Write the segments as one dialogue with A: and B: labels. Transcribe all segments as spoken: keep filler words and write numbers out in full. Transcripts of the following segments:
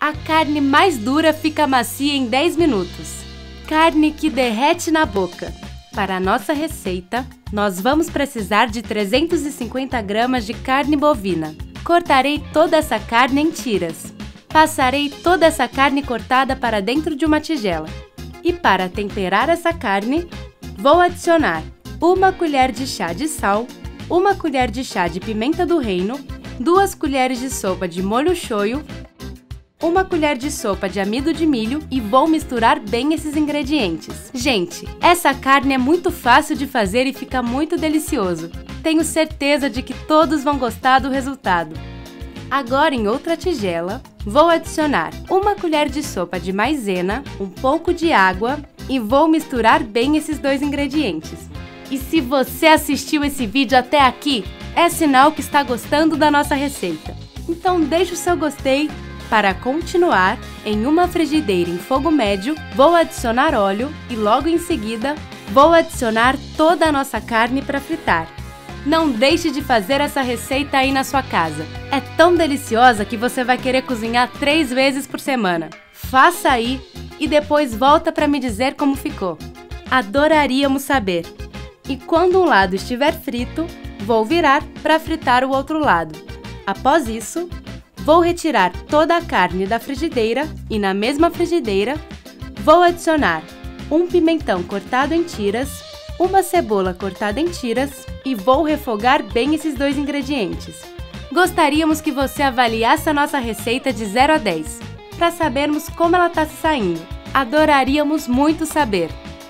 A: A carne mais dura fica macia em dez minutos. Carne que derrete na boca. Para a nossa receita, nós vamos precisar de trezentos e cinquenta gramas de carne bovina. Cortarei toda essa carne em tiras. Passarei toda essa carne cortada para dentro de uma tigela. E para temperar essa carne, vou adicionar uma colher de chá de sal, uma colher de chá de pimenta do reino, duas colheres de sopa de molho shoyu, uma colher de sopa de amido de milho e vou misturar bem esses ingredientes. Gente, essa carne é muito fácil de fazer e fica muito delicioso. Tenho certeza de que todos vão gostar do resultado. Agora, em outra tigela, vou adicionar uma colher de sopa de maisena, um pouco de água e vou misturar bem esses dois ingredientes. E se você assistiu esse vídeo até aqui, é sinal que está gostando da nossa receita. Então deixe o seu gostei. Para continuar, em uma frigideira em fogo médio, vou adicionar óleo e logo em seguida, vou adicionar toda a nossa carne para fritar. Não deixe de fazer essa receita aí na sua casa. É tão deliciosa que você vai querer cozinhar três vezes por semana. Faça aí e depois volta para me dizer como ficou. Adoraríamos saber. E quando um lado estiver frito, vou virar para fritar o outro lado. Após isso, vou retirar toda a carne da frigideira e na mesma frigideira, vou adicionar um pimentão cortado em tiras, uma cebola cortada em tiras e vou refogar bem esses dois ingredientes. Gostaríamos que você avaliasse a nossa receita de zero a dez, para sabermos como ela está se saindo. Adoraríamos muito saber.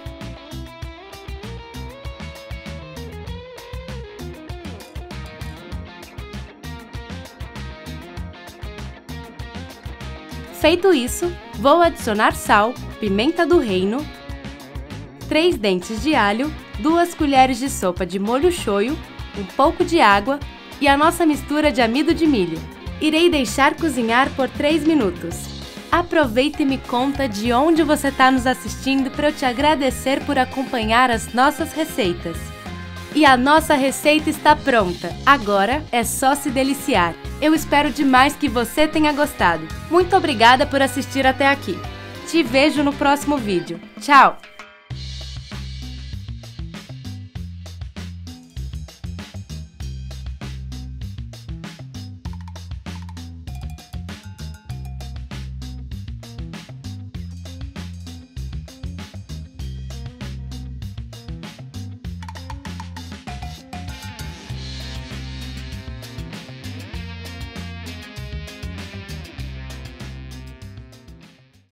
A: Feito isso, vou adicionar sal, pimenta do reino, três dentes de alho, duas colheres de sopa de molho shoyu, um pouco de água e a nossa mistura de amido de milho. Irei deixar cozinhar por três minutos. Aproveita e me conta de onde você está nos assistindo para eu te agradecer por acompanhar as nossas receitas. E a nossa receita está pronta. Agora é só se deliciar. Eu espero demais que você tenha gostado. Muito obrigada por assistir até aqui. Te vejo no próximo vídeo. Tchau!